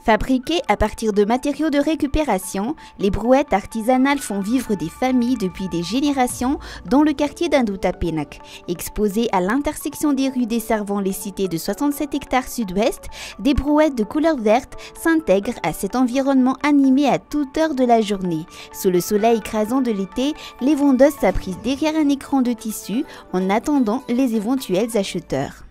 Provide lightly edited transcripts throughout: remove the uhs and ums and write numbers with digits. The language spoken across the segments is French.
Fabriquées à partir de matériaux de récupération, les brouettes artisanales font vivre des familles depuis des générations dans le quartier d'Indoutapenak. Exposées à l'intersection des rues desservant les cités de 67 hectares sud-ouest, des brouettes de couleur verte s'intègrent à cet environnement animé à toute heure de la journée. Sous le soleil écrasant de l'été, les vendeuses s'abritent derrière un écran de tissu en attendant les éventuels acheteurs.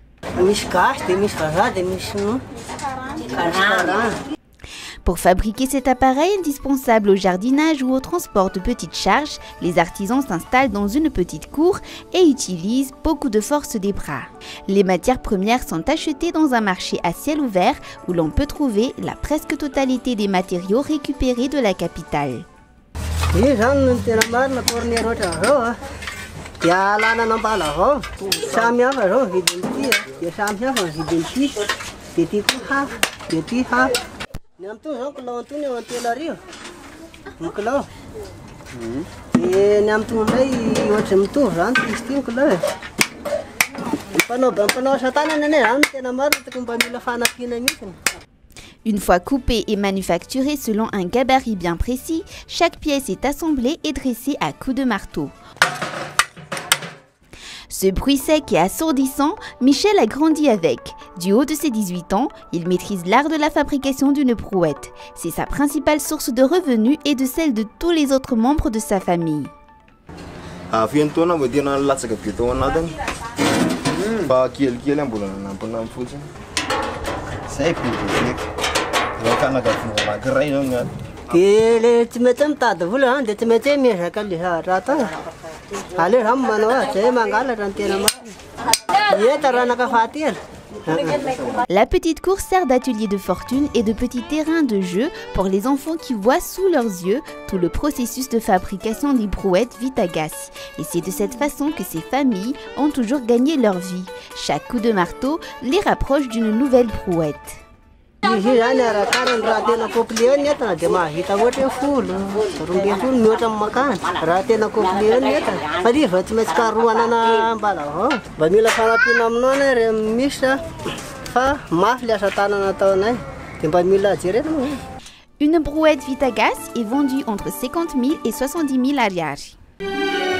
Pour fabriquer cet appareil indispensable au jardinage ou au transport de petites charges, les artisans s'installent dans une petite cour et utilisent beaucoup de force des bras. Les matières premières sont achetées dans un marché à ciel ouvert où l'on peut trouver la presque totalité des matériaux récupérés de la capitale. Une fois coupée et manufacturée selon un gabarit bien précis, chaque pièce est assemblée et dressée à coups de marteau. Ce bruit sec et assourdissant, Michel a grandi avec. Du haut de ses 18 ans, il maîtrise l'art de la fabrication d'une brouette. C'est sa principale source de revenus et de celle de tous les autres membres de sa famille. La petite cour sert d'atelier de fortune et de petit terrain de jeu pour les enfants qui voient sous leurs yeux tout le processus de fabrication des brouettes Vitagas. Et c'est de cette façon que ces familles ont toujours gagné leur vie. Chaque coup de marteau les rapproche d'une nouvelle brouette. Une brouette Vitagas est vendue entre 50 000 et 70 000 ariary.